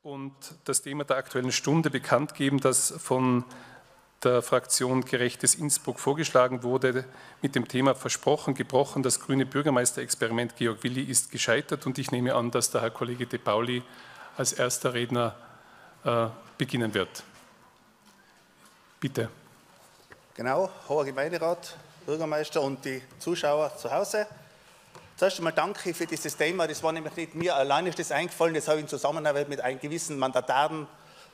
und das Thema der Aktuellen Stunde bekannt geben, das von der Fraktion Gerechtes Innsbruck vorgeschlagen wurde, mit dem Thema Versprochen, gebrochen, das grüne Bürgermeisterexperiment Georg Willi ist gescheitert. Und ich nehme an, dass der Herr Kollege De Pauli als erster Redner beginnen wird. Bitte. Genau, hoher Gemeinderat, Bürgermeister und die Zuschauer zu Hause. Zuerst einmal danke für dieses Thema. Das war nämlich nicht mir allein ist das eingefallen, das habe ich in Zusammenarbeit mit einem gewissen Mandataren,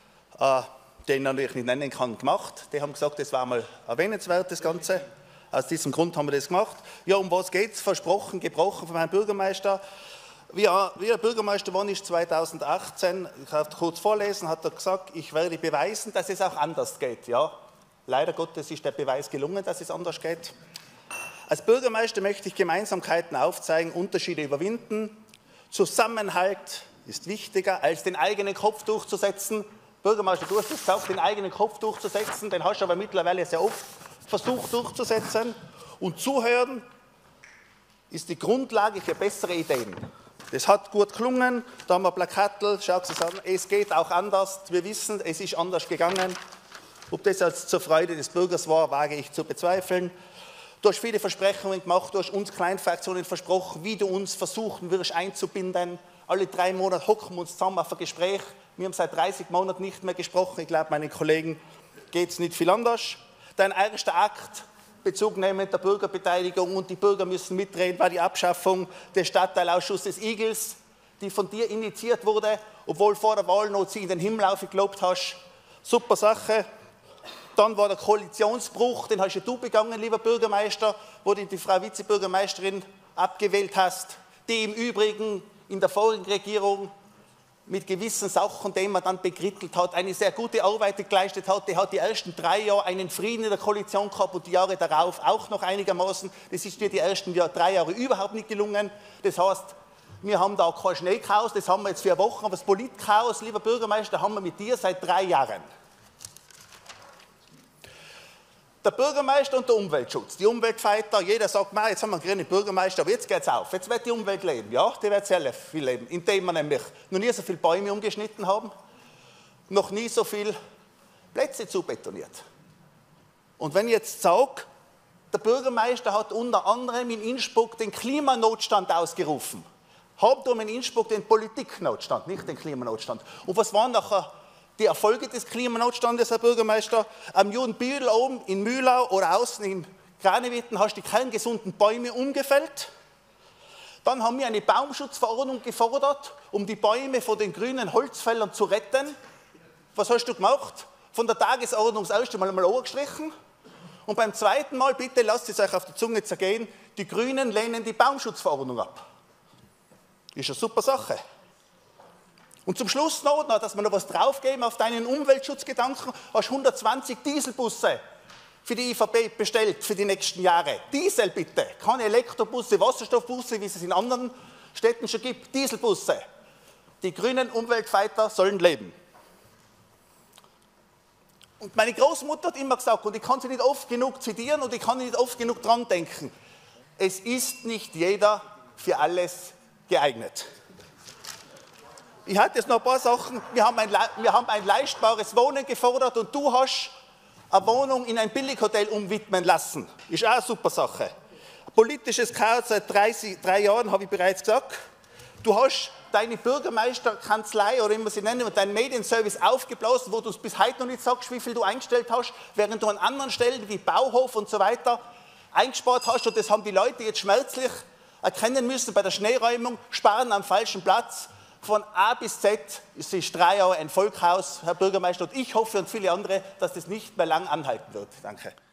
den ich natürlich nicht nennen kann, gemacht. Die haben gesagt, das war mal erwähnenswert, das Ganze. Aus diesem Grund haben wir das gemacht. Ja, um was geht es? Versprochen, gebrochen von meinem Bürgermeister. Wie er Bürgermeister war, ist 2018, ich darf kurz vorlesen, hat er gesagt, ich werde beweisen, dass es auch anders geht. Ja, leider Gottes ist der Beweis gelungen, dass es anders geht. Als Bürgermeister möchte ich Gemeinsamkeiten aufzeigen, Unterschiede überwinden. Zusammenhalt ist wichtiger, als den eigenen Kopf durchzusetzen. Bürgermeister, du hast es gesagt, den eigenen Kopf durchzusetzen, den hast du aber mittlerweile sehr oft versucht durchzusetzen. Und Zuhören ist die Grundlage für bessere Ideen. Das hat gut gelungen, da haben wir Plakatl, schau es an, es geht auch anders. Wir wissen, es ist anders gegangen. Ob das als zur Freude des Bürgers war, wage ich zu bezweifeln. Du hast viele Versprechungen gemacht, du hast uns Kleinfraktionen versprochen, wie du uns versuchen wirst einzubinden. Alle 3 Monate hocken wir uns zusammen auf ein Gespräch. Wir haben seit 30 Monaten nicht mehr gesprochen. Ich glaube, meinen Kollegen geht es nicht viel anders. Dein erster Akt, Bezug nehmen der Bürgerbeteiligung und die Bürger müssen mitreden, war die Abschaffung des Stadtteilausschusses Igels, die von dir initiiert wurde, obwohl vor der Wahl noch sie in den Himmel aufgelobt hast. Super Sache. Dann war der Koalitionsbruch, den hast ja du begangen, lieber Bürgermeister, wo du die Frau Vizebürgermeisterin abgewählt hast, die im Übrigen in der vorigen Regierung mit gewissen Sachen, die man dann bekrittelt hat, eine sehr gute Arbeit geleistet hat. Die hat die ersten 3 Jahre einen Frieden in der Koalition gehabt und die Jahre darauf auch noch einigermaßen. Das ist dir die ersten 3 Jahre überhaupt nicht gelungen. Das heißt, wir haben da kein Schneechaos, das haben wir jetzt 4 Wochen, aber das Politchaos, lieber Bürgermeister, haben wir mit dir seit 3 Jahren. Der Bürgermeister und der Umweltschutz, die Umweltfighter, jeder sagt, jetzt haben wir einen grünen Bürgermeister, aber jetzt geht es auf, jetzt wird die Umwelt leben. Ja, die wird sehr viel leben, indem wir nämlich noch nie so viele Bäume umgeschnitten haben, noch nie so viele Plätze zubetoniert. Und wenn ich jetzt sage, der Bürgermeister hat unter anderem in Innsbruck den Klimanotstand ausgerufen, Hauptturm in Innsbruck den Politiknotstand, nicht den Klimanotstand. Und was waren nachher die Erfolge des Klimanotstandes, Herr Bürgermeister? Am Judenbühl oben in Mühlau oder außen in Kranewitten hast du die kerngesunden Bäume umgefällt. Dann haben wir eine Baumschutzverordnung gefordert, um die Bäume vor den grünen Holzfällern zu retten. Was hast du gemacht? Von der Tagesordnung das erste Mal angestrichen. Und beim zweiten Mal, bitte lasst es euch auf die Zunge zergehen, die Grünen lehnen die Baumschutzverordnung ab. Ist eine super Sache. Und zum Schluss noch, dass wir noch was draufgeben auf deinen Umweltschutzgedanken, hast 120 Dieselbusse für die IVB bestellt für die nächsten Jahre. Diesel bitte, keine Elektrobusse, Wasserstoffbusse, wie es in anderen Städten schon gibt, Dieselbusse. Die grünen Umweltfighter sollen leben. Und meine Großmutter hat immer gesagt, und ich kann sie nicht oft genug zitieren und ich kann nicht oft genug dran denken, es ist nicht jeder für alles geeignet. Ich hatte jetzt noch ein paar Sachen. Wir haben ein leistbares Wohnen gefordert und du hast eine Wohnung in ein Billighotel umwidmen lassen. Ist auch eine super Sache. Politisches Chaos seit 3 Jahren, habe ich bereits gesagt. Du hast deine Bürgermeisterkanzlei oder wie man sie nennen, und deinen Medienservice aufgeblasen, wo du es bis heute noch nicht sagst, wie viel du eingestellt hast, während du an anderen Stellen wie Bauhof und so weiter eingespart hast. Und das haben die Leute jetzt schmerzlich erkennen müssen bei der Schneeräumung, sparen am falschen Platz. Von A bis Z ist es 3 Jahre ein Volkhaus, Herr Bürgermeister, und ich hoffe und viele andere, dass das nicht mehr lang anhalten wird. Danke.